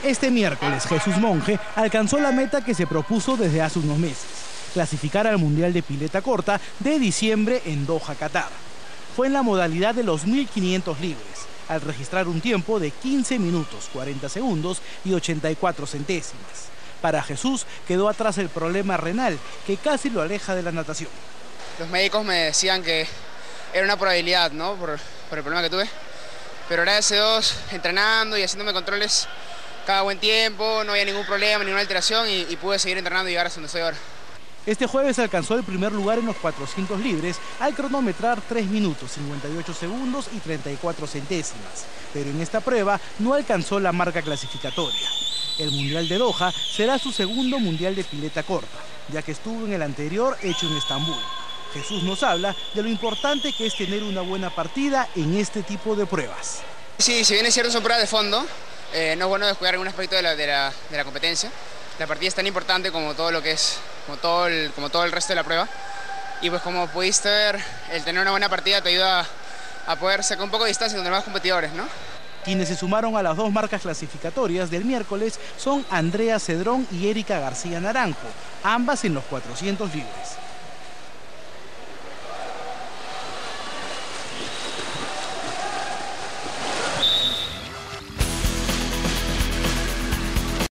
Este miércoles, Jesús Monge alcanzó la meta que se propuso desde hace unos meses: clasificar al Mundial de Pileta Corta de diciembre en Doha, Qatar. Fue en la modalidad de los 1500 libres, al registrar un tiempo de 15 minutos, 40 segundos y 84 centésimas. Para Jesús quedó atrás el problema renal, que casi lo aleja de la natación. Los médicos me decían que era una probabilidad, ¿no? Por el problema que tuve. Pero gracias a Dios, entrenando y haciéndome controles cada buen tiempo, no había ningún problema, ninguna alteración y pude seguir entrenando y llegar hasta donde estoy ahora. Este jueves alcanzó el primer lugar en los 400 libres al cronometrar 3 minutos, 58 segundos y 34 centésimas. Pero en esta prueba no alcanzó la marca clasificatoria. El Mundial de Doha será su segundo Mundial de Pileta Corta, ya que estuvo en el anterior hecho en Estambul. Jesús nos habla de lo importante que es tener una buena partida en este tipo de pruebas. Sí, si bien es cierto son pruebas de fondo, no es bueno descuidar ningún aspecto de la competencia. La partida es tan importante como todo lo que es, como todo el resto de la prueba. Y pues como pudiste ver, el tener una buena partida te ayuda a poder sacar un poco de distancia con los demás competidores, ¿no? Quienes se sumaron a las dos marcas clasificatorias del miércoles son Andrea Cedrón y Erika García Naranjo, ambas en los 400 libres.